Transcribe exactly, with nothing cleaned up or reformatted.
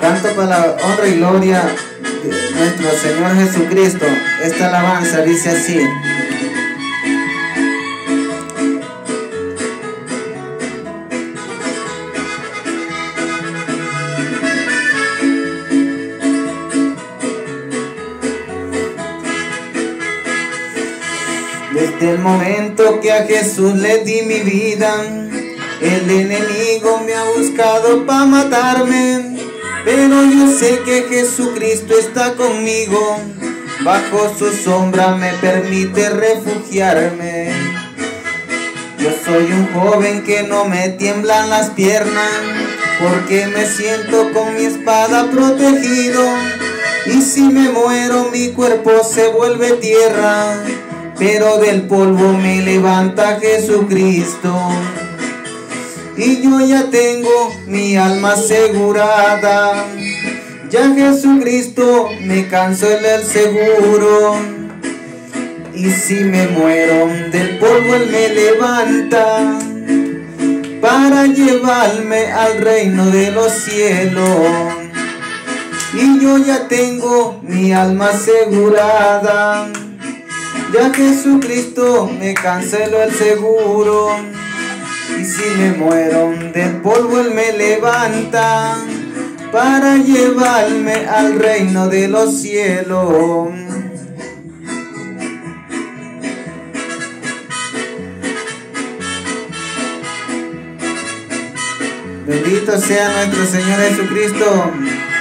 tanto para la honra y gloria de nuestro Señor Jesucristo. Esta alabanza dice así: desde el momento que a Jesús le di mi vida, el enemigo me ha buscado para matarme, pero yo sé que Jesucristo está conmigo, bajo su sombra me permite refugiarme. Yo soy un joven que no me tiemblan las piernas, porque me siento con mi espada protegido, y si me muero mi cuerpo se vuelve tierra, pero del polvo me levanta Jesucristo. Y yo ya tengo mi alma asegurada, ya Jesucristo me cancela el seguro. Y si me muero del polvo Él me levanta, para llevarme al reino de los cielos. Y yo ya tengo mi alma asegurada, ya Jesucristo me canceló el seguro. Y si me muero del polvo Él me levanta, para llevarme al reino de los cielos. Bendito sea nuestro Señor Jesucristo.